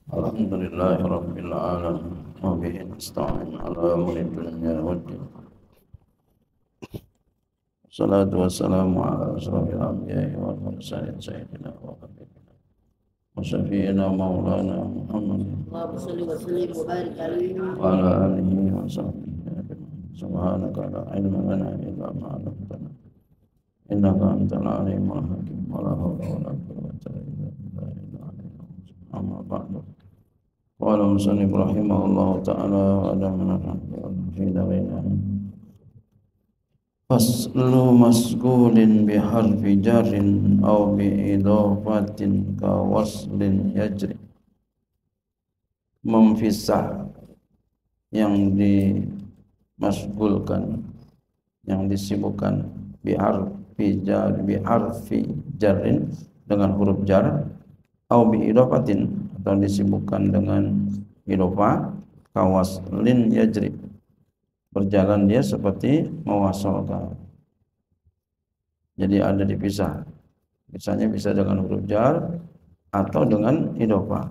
Alhamdulillahi Rabbil Alamin wa bihi nasta'in ala umuri dunya waddin. Salatu wassalamu ala asrafil anbiya'i wal mursalin sayyidina wa habibina wa syafi'ina maulana Muhammad Allahumma shalli wa sallim wa barik alaihi wa ala alihi wa sahbihi ajma'in. Subhanaka la ilma lana illa ma 'allamtana innaka antal alimul hakim. Wa la hawla wa la quwwata illa billahi. Amma ba'du. Qala musannif rahimahullahu ta'ala wa adamana fi darina faslu masgulin bi harfi jarrin aw bi idafatin ka waslin yajri. Memfisah yang dimasgulkan, yang disibukkan bi harfi jarrin dengan huruf jar, aw bi idafatin atau disibukkan dengan idofah, kawaslin yajri, berjalan dia seperti mewasalkan. Jadi ada dipisah. Misalnya bisa dengan huruf jar atau dengan idofah.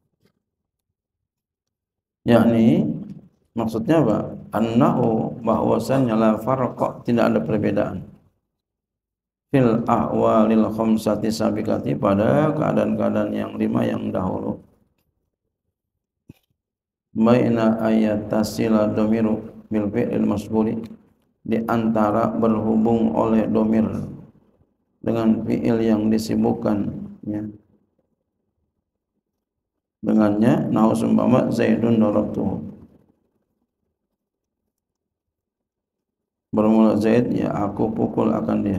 Yakni maksudnya apa? Annahu, bahwasannya la farqa, tidak ada perbedaan fil ahwalil khamsati sabiqati, pada keadaan-keadaan yang 5 yang dahulu. Baina ayatasila domiru bil fi'il masghuli, di antara berhubung oleh domir dengan fi'il yang disibukkan ya, dengannya. Nahu sumpama Zaidun darabtuhu, bermula Zaid, ya aku pukul akan dia.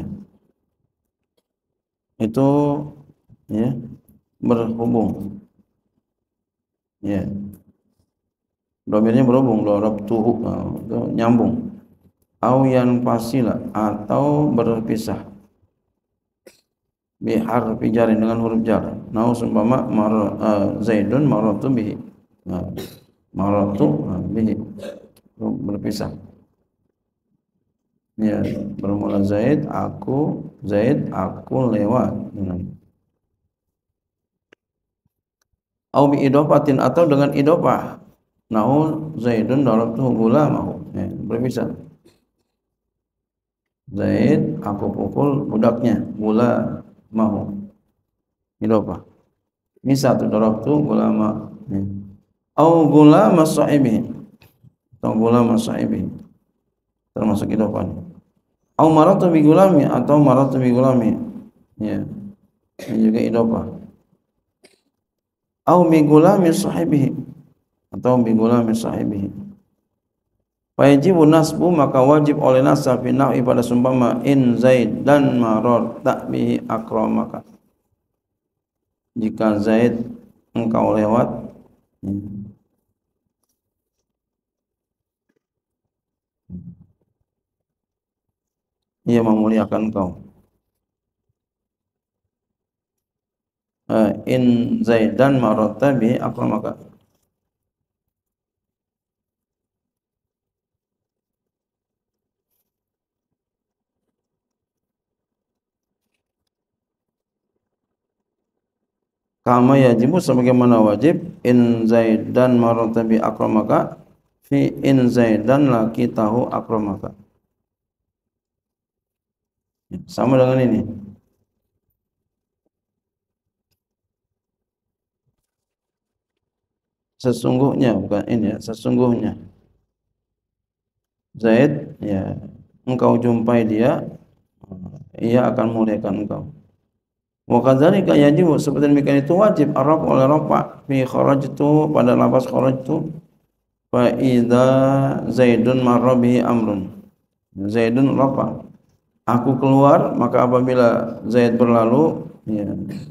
Itu ya berhubung ya, domirnya berhubung, darabtuhu itu nyambung. Au yan fasila, atau berpisah bi harfi jarin, dengan huruf jar. Nahu sumpama Zaidun maratu bihi, maratu bihi, berpisah ya, bermula Zaid aku lewat dengan. Au bi idofatin, atau dengan idofah. Nahu Zaidun darabtuhu gulamahu, ya, berpisah. Zaid aku pukul budaknya, gulamahu, idofah. Misal tu darabtu gulama, ya. Au gulama sahibihi, atau gulama sahibihi, termasuk idofah. Au maratu bi gulami, atau maratu bi gulami, ya, ini juga idofah. Au bi gulami sahibihi, atau bi gulami sahibihi. Fayajibu nasbu, maka wajib oleh nasab fi nahwi pada sumpama in Zaid dan mararta bihi akramaka, jika Zaid engkau lewat, ia memuliakan engkau. In Zaid dan mararta bihi akramaka, kama yajibu, sebagaimana wajib in Zaidan mararta bi akramaka fi in Zaidan laqitahu akramaka. Sama dengan ini. Sesungguhnya, bukan ini ya, sesungguhnya Zaid, ya, engkau jumpai dia, ia akan muliakan engkau. Wa kadzalika yajibu, seperti demikian itu wajib araf oleh rafa fi kharajtu, pada lafaz kharajtu. Fa idza Zaidun marra bihi amrun, Zaidun rafa, aku keluar, maka apabila Zaid berlalu, ya,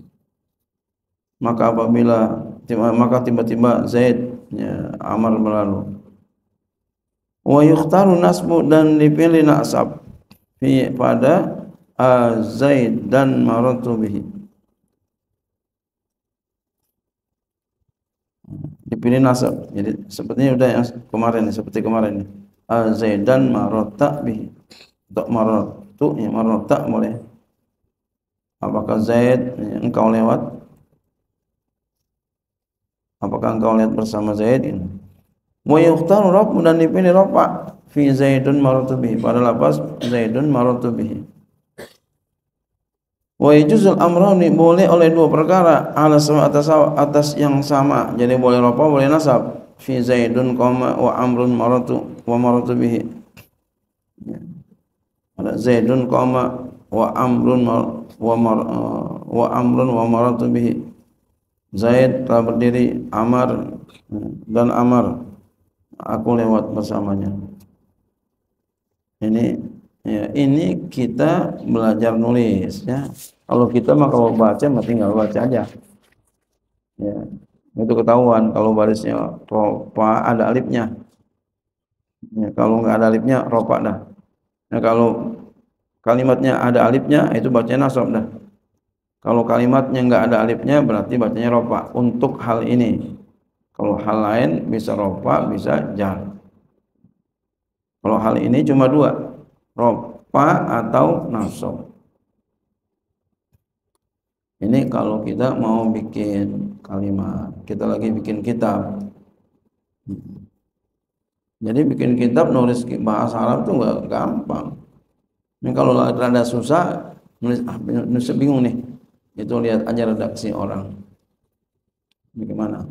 maka tiba-tiba Zaid, ya, Amr berlalu. Wa yukhtaru nasbu, dan dipilih nasab fi pada Zaid dan maratu bihi, dipilih nasab. Jadi sepertinya udah yang kemarin, seperti kemarin, Zaid dan marata bihi. Untuk maratu, ya, marata boleh. Apakah Zaid, ya, engkau lewat? Apakah apakah engkau lihat bersama Zaid ini. Wa yukhtaru rabb, dan dipilih rafa fi Zaidun marartu bihi, pada lafaz Zaidun marartu bihi. Wa yajuzul amrani, boleh oleh dua perkara, ala sama atas yang sama, jadi boleh rafa boleh nasab. Fi Zaidun koma wa amrun marartu bihi. Ada Zaidun koma wa amrun wa amrun wa marartu bihi. Zaid telah berdiri, Amar dan Amar aku lewat bersamanya. Ini kita belajar nulis ya. Kalau kita mah kalau baca mah tinggal baca aja. Ya. Itu ketahuan kalau barisnya ropa ada alifnya. Ya, kalau enggak ada alifnya ropa dah. Nah, kalau kalimatnya ada alifnya itu bacanya nasab dah. Kalau kalimatnya enggak ada alifnya berarti bacanya ropa untuk hal ini. Kalau hal lain bisa ropa, bisa jar. Kalau hal ini cuma dua, ropa atau nasab. Ini kalau kita mau bikin kalimat, kita lagi bikin kitab. Jadi bikin kitab nulis bahasa Arab itu enggak gampang. Ini kalau rada susah nulis bingung nih. Itu lihat aja redaksi orang. Bagaimana?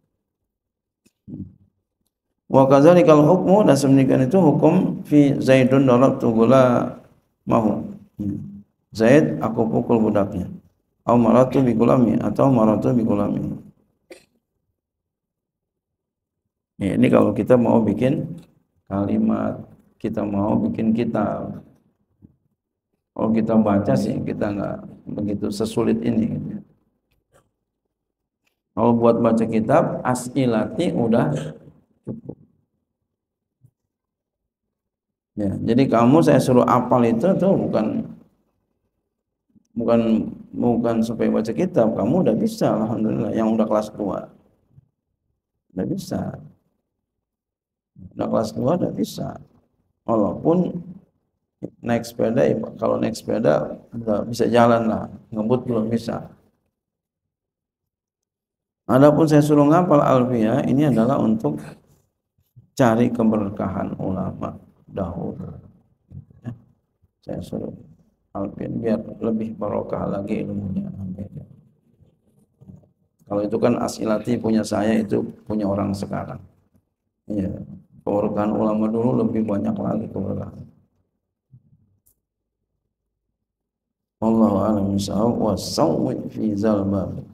Wa kadzalikal hukmu, dan sedemikian itu hukum fi Zaidun darabtu gulamahu. Zaid aku pukul budaknya. Au maratu bi gulami, atau maratu bi gulami. Ini kalau kita mau bikin kalimat, kita mau bikin kitab. Kalau kita baca sih kita enggak begitu sesulit ini. Kalau buat baca kitab as'ilati udah cukup. Ya, jadi kamu saya suruh hafal itu tuh bukan supaya baca kitab, kamu udah bisa alhamdulillah, yang udah kelas 2. Udah bisa. Udah kelas 2 udah bisa. Walaupun naik sepeda, kalau naik sepeda udah bisa jalan lah, ngebut belum bisa. Adapun saya suruh ngapal alfiyah, ini adalah untuk cari keberkahan ulama dahulu. Ya. Saya suruh alfiyah biar lebih barokah lagi ilmunya. Kalau itu kan asilati punya saya, itu punya orang sekarang. Ya, keberkahan ulama dulu lebih banyak lagi keberkahan. Wallahu a'lam bishawab wa sawwi fi zalbab.